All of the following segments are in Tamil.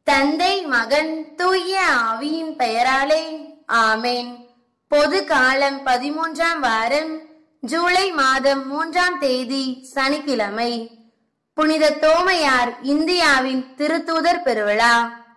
தந்தை, மகன், தூய ஆவியின் பெயராலே ஆமேன். பொது காலம் 13ஆம் வாரம், ஜூலை மாதம் 3ஆம் தேதி, சனிக்கிழமை. புனித தோமையார் இந்தியாவின் திருத்தூதர் பெருவிழா.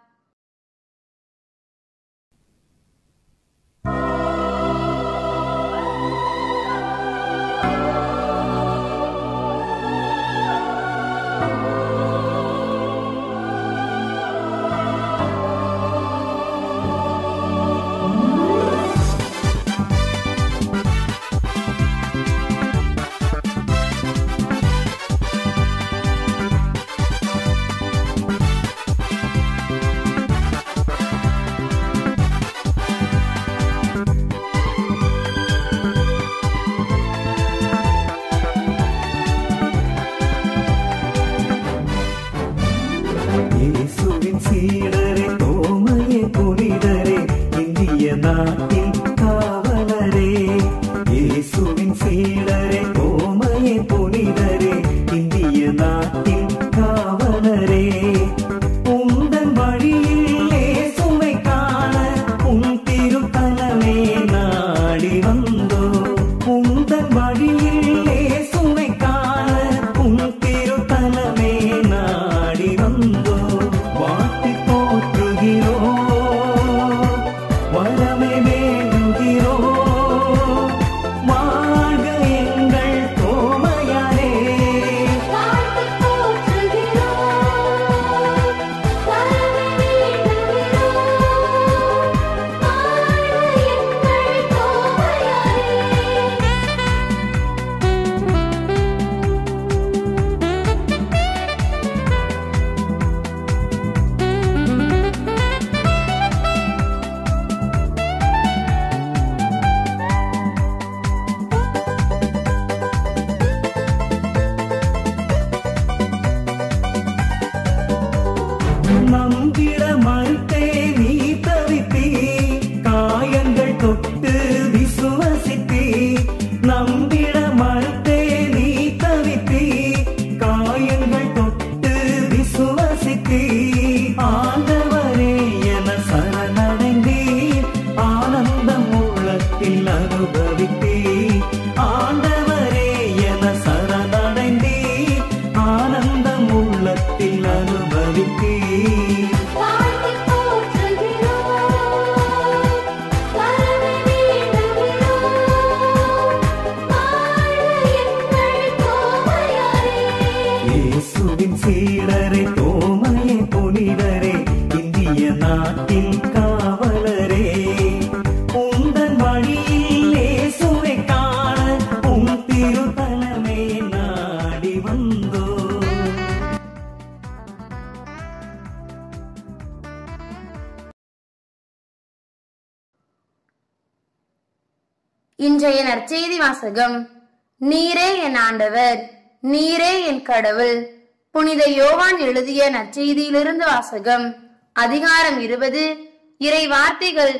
இன்றைய நற்செய்தி வாசகம். நீரே என் ஆண்டவர், நீரே என் கடவுள். புனித யோவான் எழுதிய நற்செய்தியிலிருந்து வாசகம். அதிகாரம் 20, இறை வார்த்தைகள்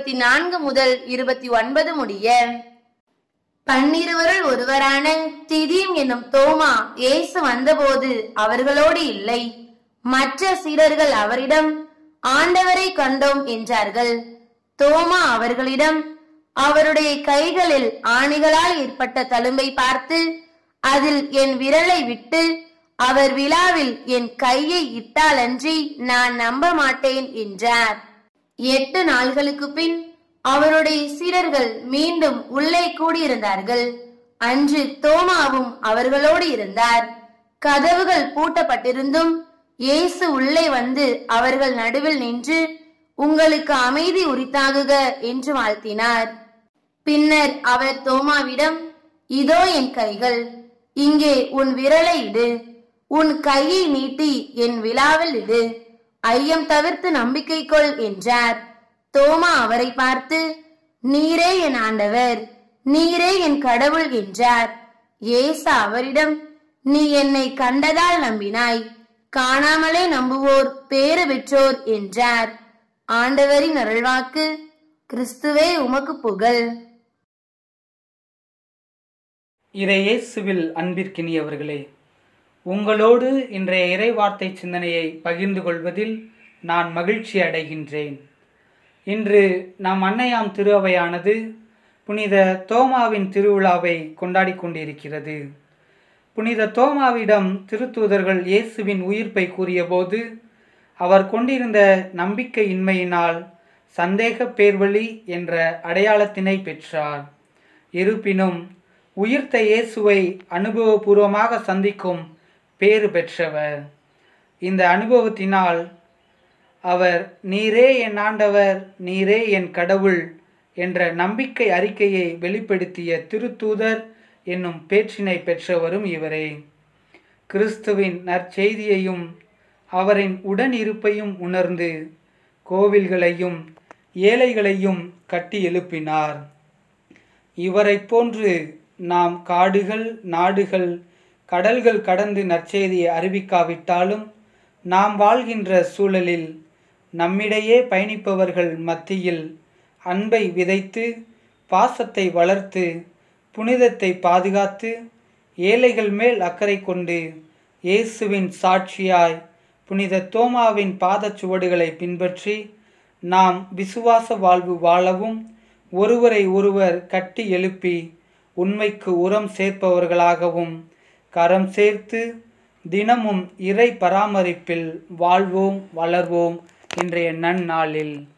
24 முதல் 29 முடிய. 12 ஒருவரான திதீம் என்னும் தோமா இயேசு வந்தபோது அவர்களோடு இல்லை. மற்ற சீடர்கள் அவரிடம், ஆண்டவரை கண்டோம் என்றார்கள். தோமா அவர்களிடம், அவருடைய கைகளில் ஆணிகளால் ஏற்பட்ட தழும்பை பார்த்து, அதில் என் விரலை விட்டு அவர் விழாவில் என் கையை இட்டாலன்றி நான் நம்ப மாட்டேன் என்றார். 8 நாள்களுக்கு பின் அவருடைய சீடர்கள் மீண்டும் உள்ளே கூடியிருந்தார்கள். அன்று தோமாவும் அவர்களோடு இருந்தார். கதவுகள் பூட்டப்பட்டிருந்தும் இயேசு உள்ளே வந்து அவர்கள் நடுவில் நின்று, உங்களுக்கு அமைதி உரித்தாகுக என்று வாழ்த்தினார். பின்னர் அவர் தோமாவிடம், இதோ என் கைகள், இங்கே உன் விரலை இடு, உன் கையை நீட்டி என் விழாவில் இடு, ஐயம் தவிர்த்து நம்பிக்கை கொள் என்றார். தோமா அவரை பார்த்து, நீரே என் ஆண்டவர், நீரே என் கடவுள் என்றார். இயேசு அவரிடம், நீ என்னை கண்டதால் நம்பினாய், காணாமலே நம்புவோர் பேறு பெற்றோர் என்றார். ஆண்டவரின் அருள்வாக்கு. கிறிஸ்துவே உமக்கு புகழ். இறையேசுவில் அன்பிற்கினியவர்களே, உங்களோடு இன்றைய இறை வார்த்தை சிந்தனையை பகிர்ந்து கொள்வதில் நான் மகிழ்ச்சி அடைகின்றேன். இன்று நம் அன்னையாம் திரு அவையானது புனித தோமாவின் திருவிழாவை கொண்டாடி கொண்டிருக்கிறது. புனித தோமாவிடம் திருத்தூதர்கள் இயேசுவின் உயிர்ப்பை கூறியபோது அவர் கொண்டிருந்த நம்பிக்கையின்மையினால் சந்தேக பேர்வழி என்ற அடையாளத்தினை பெற்றார். இருப்பினும் உயிர்த்த இயேசுவை அனுபவபூர்வமாக சந்திக்கும் பேறு பெற்றவர். இந்த அனுபவத்தினால் அவர் நீரே என் ஆண்டவர், நீரே என் கடவுள் என்ற நம்பிக்கை அறிக்கையை வெளிப்படுத்திய திருத்தூதர் என்னும் பேற்றினை பெற்றவரும் இவரே. கிறிஸ்துவின் நற்செய்தியையும் அவரின் உடன் இருப்பையும் உணர்ந்து கோவில்களையும் ஏழைகளையும் கட்டி எழுப்பினார். இவரை போன்று நாம் காடுகள், நாடுகள், கடல்கள் கடந்து நற்செய்தியை அறிவிக்காவிட்டாலும் நாம் வாழ்கின்ற சூழலில் நம்மிடையே பயணிப்பவர்கள் மத்தியில் அன்பை விதைத்து, பாசத்தை வளர்த்து, புனிதத்தை பாதுகாத்து, ஏழைகள் மேல் அக்கறை கொண்டு இயேசுவின் சாட்சியாய் புனித தோமாவின் பாதச்சுவடுகளை பின்பற்றி நாம் விசுவாச வாழ்வு வாழவும், ஒருவரை ஒருவர் கட்டி எழுப்பி உண்மைக்கு உரம் சேர்ப்பவர்களாகவும் கரம் சேர்த்து தினமும் இறை பராமரிப்பில் வாழ்வோம், வளர்வோம் இன்றைய நன்னாளில்.